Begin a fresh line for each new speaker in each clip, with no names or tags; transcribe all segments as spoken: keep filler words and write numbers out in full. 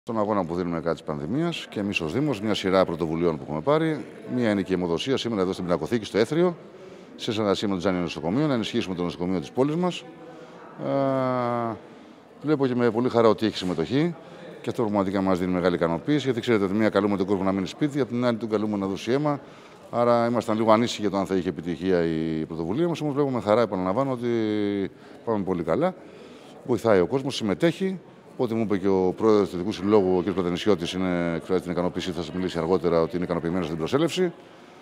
Στον αγώνα που δίνουμε κατά τη πανδημία και εμεί ω Δήμος, μια σειρά πρωτοβουλειών που έχουμε πάρει. Μία είναι και η αιμοδοσία σήμερα εδώ στην Πινακοθήκη, στο Έθριο, σε συνεργασία με το Τζάνιο Νοσοκομείο, να ενισχύσουμε το νοσοκομείο τη πόλη μα. Ε, βλέπω και με πολύ χαρά ότι έχει συμμετοχή και αυτό πραγματικά μα δίνει μεγάλη ικανοποίηση. Γιατί ξέρετε ότι μία καλούμε τον κόσμο να μείνει σπίτι, από την άλλη τον καλούμε να δώσει αίμα. Άρα ήμασταν λίγο ανήσυχοι για το αν θα είχε επιτυχία η πρωτοβουλία μα. Όμω βλέπω με χαρά, επαναλαμβάνω, ότι πάμε πολύ καλά. Βοηθάει ο κόσμο, συμμετέχει. Ό,τι μου είπε και ο πρόεδρος του Δυτικού Συλλόγου, ο κ. Πλατανισιώτης, είναι εκφράζει την ικανοποίηση, θα σας μιλήσει αργότερα, ότι είναι ικανοποιημένος στην προσέλευση.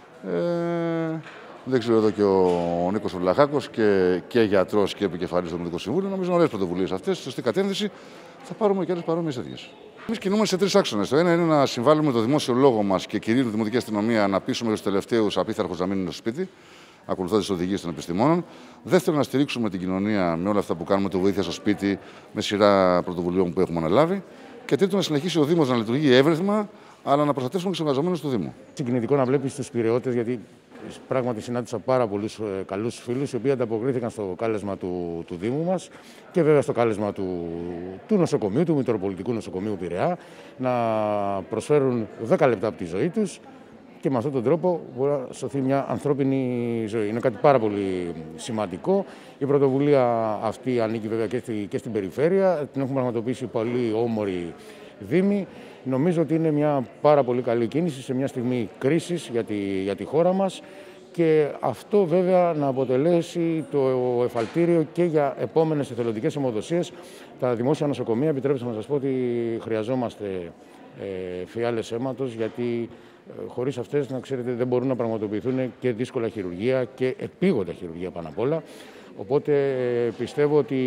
Ε, δεν ξέρω εδώ και ο Νίκος Βλαχάκος και, και γιατρός και επικεφαλής του Δημοτικού Συμβούλου. Νομίζω ωραίες πρωτοβουλίες αυτές, στη σωστή κατεύθυνση. Θα πάρουμε και άλλες παρόμοιες τέτοιες. Εμείς κινούμαστε σε τρεις άξονες. Το ένα είναι να συμβάλλουμε το δημόσιο λόγο μας και κυρίως τη Δημοτική Αστυνομία να πείσουμε τους τελευταίους απίθαρχους να μείνουν στο σπίτι, ακολουθώντας τις οδηγίες των επιστημόνων. Δεύτερον, να στηρίξουμε την κοινωνία με όλα αυτά που κάνουμε, το βοήθεια στο σπίτι, με σειρά πρωτοβουλειών που έχουμε αναλάβει. Και τρίτον, να συνεχίσει ο Δήμος να λειτουργεί εύρυθμα, αλλά να προστατεύσουμε και τους εργαζομένους του Δήμου.
Συγκινητικό να βλέπεις τους Πειραιώτες, γιατί πράγματι συνάντησα πάρα πολλούς καλούς φίλους, οι οποίοι ανταποκρίθηκαν στο κάλεσμα του, του Δήμου μας και βέβαια στο κάλεσμα του, του νοσοκομείου, του Μητροπολιτικού Νοσοκομείου Πειραιά, να προσφέρουν δέκα λεπτά από τη ζωή τους. Και με αυτόν τον τρόπο μπορεί να σωθεί μια ανθρώπινη ζωή. Είναι κάτι πάρα πολύ σημαντικό. Η πρωτοβουλία αυτή ανήκει βέβαια και, στη, και στην περιφέρεια. Την έχουμε πραγματοποιήσει πολύ όμοροι δήμοι. Νομίζω ότι είναι μια πάρα πολύ καλή κίνηση σε μια στιγμή κρίσης για τη, για τη χώρα μας. Και αυτό βέβαια να αποτελέσει το εφαλτήριο και για επόμενες εθελοντικές αιμοδοσίες. Τα δημόσια νοσοκομεία, επιτρέψτε να σας πω ότι χρειαζόμαστε ε, φιάλες αίματος, γιατί χωρίς αυτές, να ξέρετε, δεν μπορούν να πραγματοποιηθούν και δύσκολα χειρουργία και επίγοντα χειρουργία πάνω απ' όλα. Οπότε πιστεύω ότι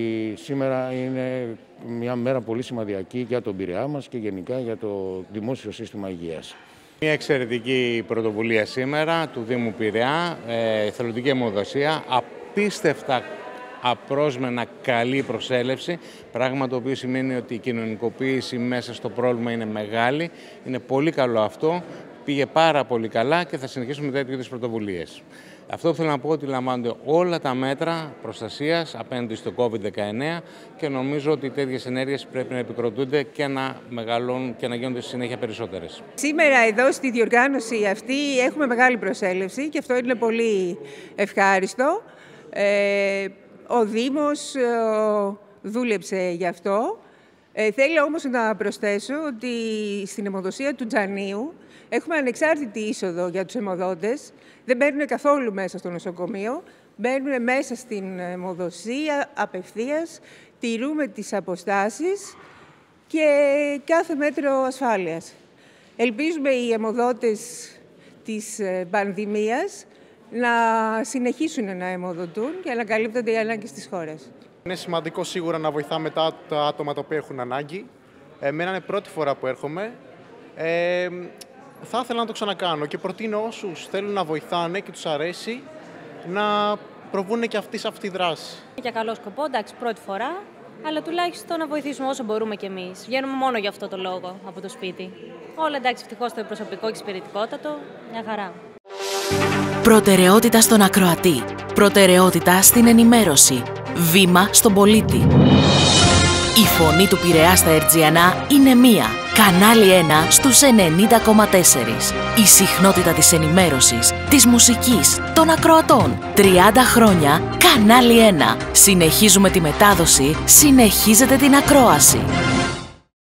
σήμερα είναι μια μέρα πολύ σημαντική για τον Πειραιά μας και γενικά για το δημόσιο σύστημα υγείας.
Μια εξαιρετική πρωτοβουλία σήμερα του Δήμου Πειραιά, ε, εθελοντική αιμοδοσία, απίστευτα απρόσμενα καλή προσέλευση, πράγμα το οποίο σημαίνει ότι η κοινωνικοποίηση μέσα στο πρόβλημα είναι μεγάλη. Είναι πολύ καλό αυτό, πήγε πάρα πολύ καλά και θα συνεχίσουμε με τέτοιου είδους πρωτοβουλίες. Αυτό που θέλω να πω ότι λαμβάνονται όλα τα μέτρα προστασίας απέναντι στο κόβιντ δεκαεννέα και νομίζω ότι τέτοιες ενέργειες πρέπει να επικροτούνται και να μεγαλώνουν και να γίνονται στη συνέχεια περισσότερες.
Σήμερα εδώ στη διοργάνωση αυτή έχουμε μεγάλη προσέλευση και αυτό είναι πολύ ευχάριστο. Ε, Ο Δήμος ε, δούλεψε γι' αυτό. Ε, θέλω όμως να προσθέσω ότι στην αιμοδοσία του Τζανίου έχουμε ανεξάρτητη είσοδο για τους αιμοδότες. Δεν μπαίνουν καθόλου μέσα στο νοσοκομείο, μπαίνουν μέσα στην αιμοδοσία απευθείας, τηρούμε τις αποστάσεις και κάθε μέτρο ασφάλειας. Ελπίζουμε οι αιμοδότες της πανδημίας να συνεχίσουν να αιμοδοτούν και να καλύπτονται οι ανάγκες της χώρας.
Είναι σημαντικό σίγουρα να βοηθάμε τα, τα άτομα τα οποία έχουν ανάγκη. Εμένα είναι πρώτη φορά που έρχομαι. Ε, θα ήθελα να το ξανακάνω και προτείνω όσους θέλουν να βοηθάνε και τους αρέσει να προβούν και αυτοί σε αυτή τη δράση.
Για καλό σκοπό, εντάξει, πρώτη φορά, αλλά τουλάχιστον να βοηθήσουμε όσο μπορούμε κι εμείς. Βγαίνουμε μόνο για αυτό το λόγο από το σπίτι. Όλα εντάξει, ευτυχώς το προσωπικό και εξυπηρετικότατο, μια χαρά.
Προτεραιότητα στον ακροατή. Προτεραιότητα στην ενημέρωση. Βήμα στον πολίτη. Η φωνή του Πειραιά στα Ερτζιανά είναι μία. Κανάλι ένα στους ενενήντα κόμμα τέσσερα. Η συχνότητα της ενημέρωσης, της μουσικής, των ακροατών. τριάντα χρόνια, Κανάλι ένα. Συνεχίζουμε τη μετάδοση, συνεχίζετε την ακρόαση.